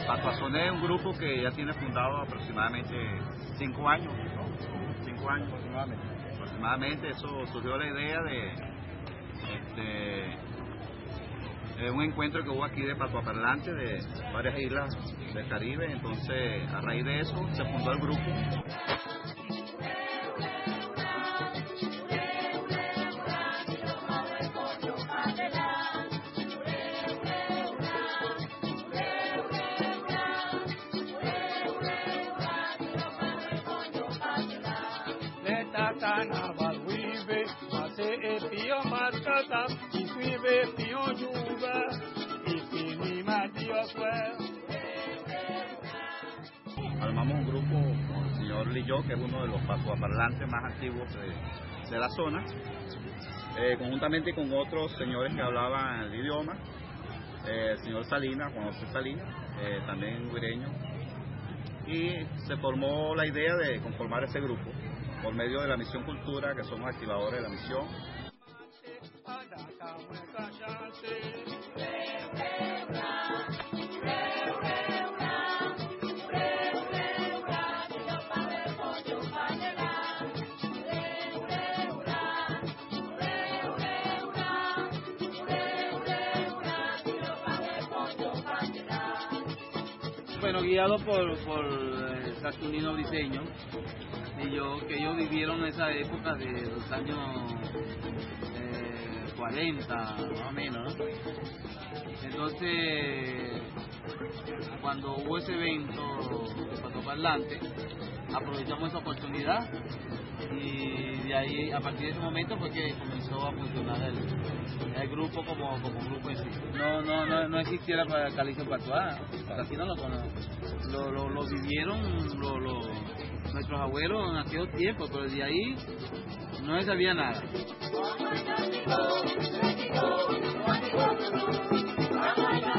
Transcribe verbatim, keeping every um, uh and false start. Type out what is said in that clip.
Patuazón es un grupo que ya tiene fundado aproximadamente cinco años, ¿no? Cinco años aproximadamente. Aproximadamente eso surgió la idea de este, de un encuentro que hubo aquí de patuaparlantes de varias islas del Caribe. Entonces, a raíz de eso se fundó el grupo. Carnaval vive, hace el tío marcata, y vive tío yuga, y fini más Dios Armamos un grupo con el señor Lilló, que es uno de los patuaparlantes más antiguos de, de la zona, eh, conjuntamente con otros señores que hablaban el idioma, eh, el señor Salinas, Juan José Salinas, eh, también guireño, y se formó la idea de conformar ese grupo por medio de la Misión Cultura, que somos activadores de la misión. Bueno, guiado por, por eh, Saturnino Briceño, y yo, que ellos vivieron esa época de los años eh, cuarenta, más o menos, ¿no? Entonces, cuando hubo ese evento de patuaparlante, aprovechamos esa oportunidad y de ahí, a partir de ese momento fue que comenzó a funcionar el, el grupo como, como grupo en sí. No, no, no, no existiera para Calixto Patuá, así no lo conocen. Lo, lo, lo vivieron lo, lo, nuestros abuelos en aquellos tiempos, pero de ahí no se sabía nada. Oh,